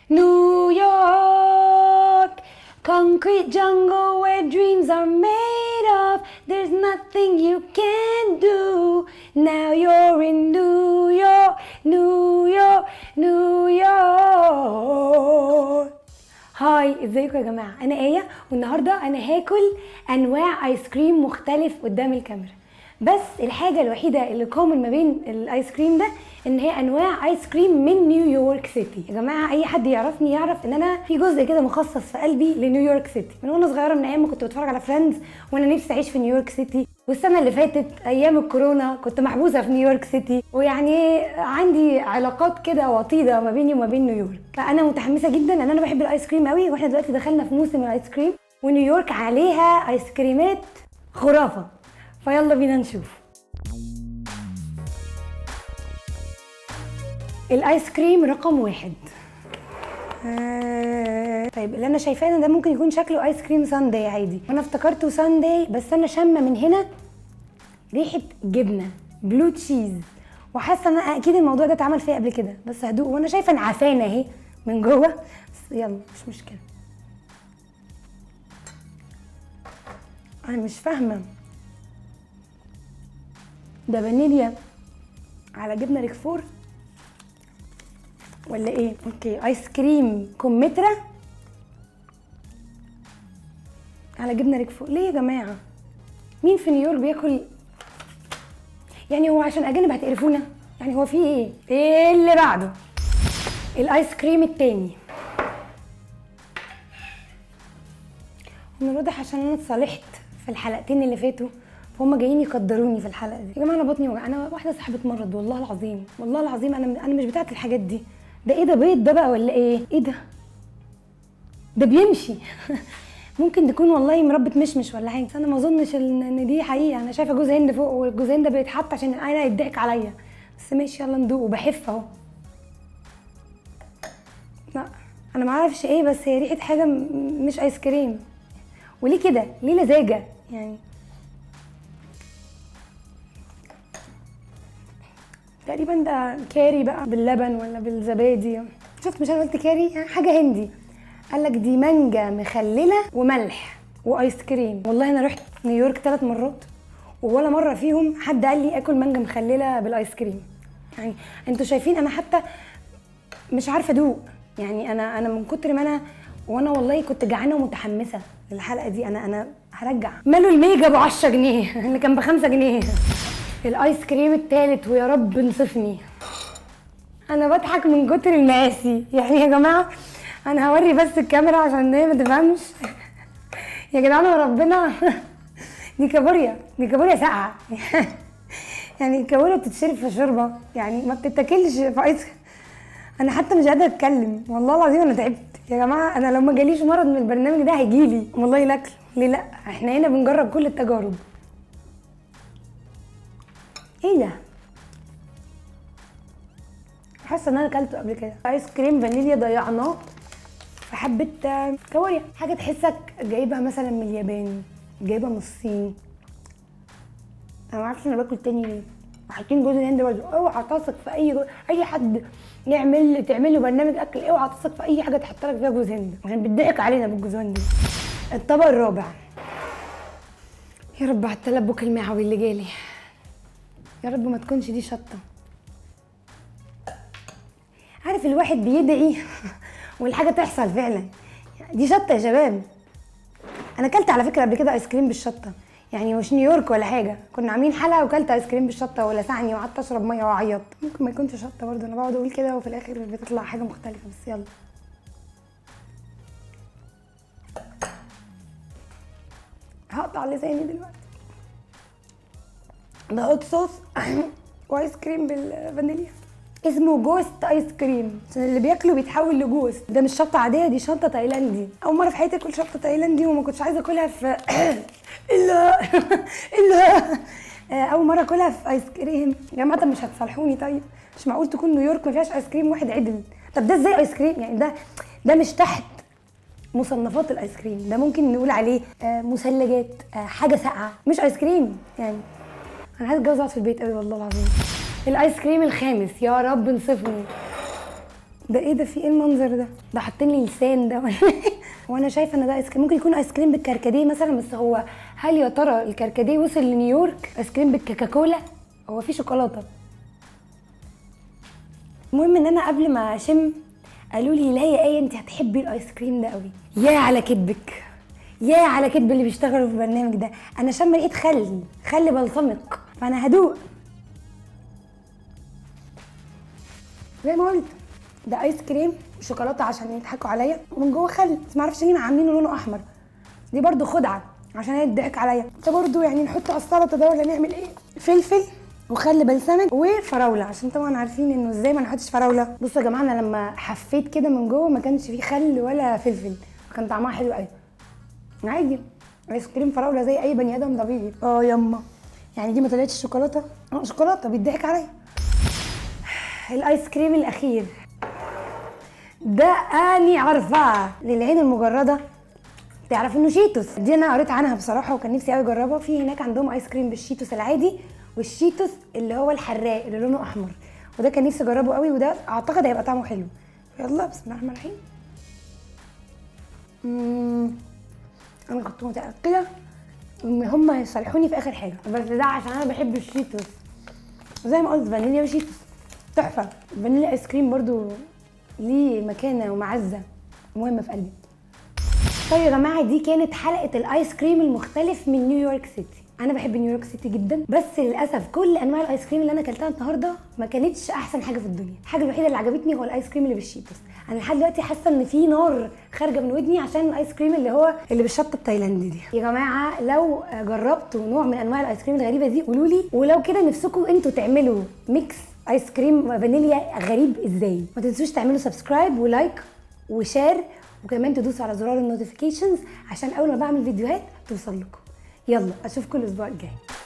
York, concrete jungle where dreams are made of. There's nothing you can do. Now you're in New York, New York, New York. هاي، ازيكم يا جماعه؟ انا ايه، والنهارده انا هاكل انواع ايس كريم مختلف قدام الكاميرا. بس الحاجه الوحيده اللي كومن ما بين الايس كريم ده ان هي انواع ايس كريم من نيويورك سيتي. يا جماعه اي حد يعرفني يعرف ان انا في جزء كده مخصص في قلبي لنيويورك سيتي من وانا صغيره، من ايام ما كنت بتفرج على فريندز وانا نفسي اعيش في نيويورك سيتي. والسنه اللي فاتت ايام الكورونا كنت محبوسه في نيويورك سيتي، ويعني عندي علاقات كده وطيده ما بيني وما بين نيويورك. فانا متحمسه جدا ان انا بحب الايس كريم قوي، واحنا دلوقتي دخلنا في موسم الايس كريم ونيويورك عليها ايس كريمات خرافه. فيلا بينا نشوف. الايس كريم رقم 1. طيب اللي انا شايفاه ان ده ممكن يكون شكله ايس كريم ساندي عادي، وانا افتكرته ساندي، بس انا شامه من هنا ريحه جبنه بلو تشيز، وحاسه ان انا اكيد الموضوع ده اتعمل فيا قبل كده، بس هدوق. وانا شايفه نعفانه اهي من جوه، بس يلا مش مشكله. انا مش فاهمه ده فانيليا على جبنه ريكفور ولا ايه؟ اوكي، ايس كريم كمثرى على جبنه ريكفور. ليه يا جماعه؟ مين في نيويورك بياكل؟ يعني هو عشان اجانب هتقرفونا؟ يعني هو في ايه؟ ايه اللي بعده؟ الايس كريم التاني. من الواضح عشان انا اتصالحت في الحلقتين اللي فاتوا فهم جايين يقدروني في الحلقه دي. يا جماعه انا بطني وجع، انا واحده صاحبه مرض، والله العظيم والله العظيم انا مش بتاعه الحاجات دي. ده ايه ده؟ بيض ده بقى ولا ايه؟ ايه ده؟ ده بيمشي ممكن تكون والله مربة مشمش ولا حاجه، بس انا ما اظنش ان دي حقيقه. انا شايفه جوز هند فوق، والجوز هند ده بيتحط عشان انا يضحك عليا، بس ماشي يلا ندوق. وبحف اهو. لا انا ما اعرفش ايه، بس هي ريحه حاجه مش ايس كريم. وليه كده؟ ليه لزاجه يعني؟ تقريبا ده كاري بقى باللبن ولا بالزبادي. شفت؟ مش انا قلت كاري؟ يعني حاجه هندي. قالك دي مانجا مخلله وملح وايس كريم. والله انا رحت نيويورك 3 مرات وولا مره فيهم حد قال لي اكل مانجا مخلله بالايس كريم. يعني انتوا شايفين انا حتى مش عارفه ادوق. يعني انا من كتر ما وانا والله كنت جعانه ومتحمسه للحلقه دي. انا هرجع. ماله الميجا ب 10 جنيه اللي كان ب 5 جنيه؟ الايس كريم التالت، ويا رب انصفني. انا بضحك من كتر المقاسي. يعني يا جماعه انا هوري بس الكاميرا عشان هي ما تفهمش. يا جدعان وربنا دي كابوريا، دي كابوريا ساقعه. يعني الكابوريا بتتشرب في شوربه، يعني ما بتتاكلش في ايس. انا حتى مش قادره اتكلم، والله العظيم انا تعبت يا جماعه. انا لو ما جاليش مرض من البرنامج ده هيجيلي والله. الاكل ليه لا؟ احنا هنا بنجرب كل التجارب. ايه ده؟ حاسه ان انا اكلته قبل كده. ايس كريم فانيليا ضيعناه في حبه كابوريا، حاجه تحسك جايبها مثلا من اليابان، جايبها من الصين. انا ما اعرفش انا باكل تاني ليه. وحاطين جوز الهند برضه. اوعى تثق في اي حد تعمل له برنامج اكل، اوعى تثق في اي حاجه تحط لك فيها جوز هند، عشان بتضحك علينا بالجوز هند. الطبق الرابع. يا رب على التلبك المعوي اللي جالي، يا رب ما تكونش دي شطه. عارف الواحد بيدعي والحاجه تحصل فعلا. دي شطه يا شباب. انا اكلت على فكره قبل كده ايس كريم بالشطه، يعني مش نيويورك ولا حاجه، كنا عاملين حلقه وكلت ايس كريم بالشطه ولسعني وقعدت اشرب ميه واعيط. ممكن ما يكونش شطه برضه، انا بقعد اقول كده وفي الاخر بتطلع حاجه مختلفه. بس يلا هقطع لساني دلوقتي. ده هوت صوص وايس كريم بالفانيليا، اسمه جوست ايس كريم، عشان اللي بياكله بيتحول لجوست. ده مش شطه عاديه، دي شطه تايلاندي. اول مره في حياتي اكل شطه تايلاندي، وما كنتش عايزه اكلها في الا اول مره اكلها في ايس كريم. يا جماعه طب مش هتصالحوني؟ طيب مش معقول تكون نيويورك ما فيهاش ايس كريم واحد عدل. طب ده ازاي ايس كريم؟ يعني ده مش تحت مصنفات الايس كريم، ده ممكن نقول عليه مثلجات، حاجه ساقعه، مش ايس كريم. يعني انا عايزه اتجوز اقعد في البيت قوي والله العظيم. الايس كريم الخامس، يا رب انصفني. ده ايه ده؟ في ايه المنظر ده؟ ده حاطين لي لسان ده ولا إيه؟ وانا شايفه ان ده ايس كريم، ممكن يكون ايس كريم بالكركديه مثلا، بس هو هل يا ترى الكركديه وصل لنيويورك؟ ايس كريم بالكاكاكولا؟ هو في شوكولاته. المهم ان انا قبل ما اشم قالوا لي لا يا ايه انت هتحبي الايس كريم ده قوي. يا على كدبك، يا على كدب اللي بيشتغلوا في البرنامج ده. انا شم لقيت خل بلطمق، فانا هدوق. زي ما قلت ده ايس كريم شوكولاته عشان يضحكوا عليا، ومن جوه خل، بس ما اعرفش ليه عاملينه لونه احمر. دي برده خدعه عشان يضحك عليا. فبرده يعني نحط على السلطه ده ولا نعمل ايه؟ فلفل وخل بلسمك وفراوله، عشان طبعا عارفين انه ازاي ما نحطش فراوله. بصوا يا جماعه انا لما حفيت كده من جوه ما كانش فيه خل ولا فلفل، كان طعمها حلو قوي عادي. ايس كريم فراوله زي اي بني ادم طبيعي. يما يعني دي ما طلعتش شوكولاته؟ شوكولاته بيضحك عليا. الايس كريم الاخير ده اني عارفاه للعين المجرده، تعرف انه شيتوس. دي انا قريت عنها بصراحه وكان نفسي قوي اجربها. في هناك عندهم ايس كريم بالشيتوس العادي والشيتوس اللي هو الحراق اللي لونه احمر، وده كان نفسي اجربه قوي، وده اعتقد هيبقى طعمه حلو. يلا بسم الله الرحمن الرحيم. انا كنت متاكده ان هم هيصالحوني في اخر حاجه، بس ده عشان انا بحب الشيتوس زي ما قلت، فانيليا وشيتوس تحفه. الفانيليا ايس كريم برضو ليه مكانه ومعزه مهمه في قلبي. طيب يا جماعه دي كانت حلقه الايس كريم المختلف من نيويورك سيتي. انا بحب نيويورك سيتي جدا، بس للاسف كل انواع الايس كريم اللي انا اكلتها النهارده ما كانتش احسن حاجه في الدنيا. الحاجه الوحيده اللي عجبتني هو الايس كريم اللي بالشيتوس. انا لحد دلوقتي حاسه ان في نار خارجه من ودني عشان الايس كريم اللي هو اللي بالشطه التايلاندي دي. يا جماعه لو جربتوا نوع من انواع الايس كريم الغريبه دي قولوا لي، ولو كده نفسكم انتوا تعملوا ميكس ايس كريم فانيليا غريب ازاي. ما تنسوش تعملوا سبسكرايب ولايك وشير، وكمان تدوسوا على زرار النوتيفيكيشنز عشان اول ما بعمل فيديوهات توصل لكم. يلا اشوفكم الاسبوع الجاي.